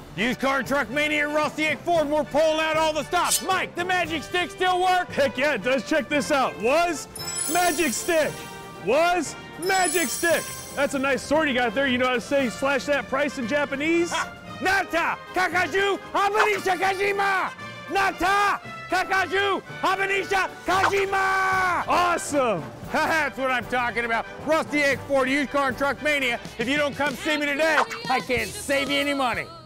Used Car and Truck Mania and Rusty Egg Ford, and we're pulling out all the stops. Mike, the magic stick still work? Heck yeah, it does. Check this out. Was magic stick. Was magic stick. That's a nice sword you got there. You know how to say slash that price in Japanese? Nata kakaju habanisha kajima! Nata kakaju habanisha kajima! Awesome. That's what I'm talking about. Rusty Egg Ford, Used Car and Truck Mania. If you don't come see me today, I can't save you any money.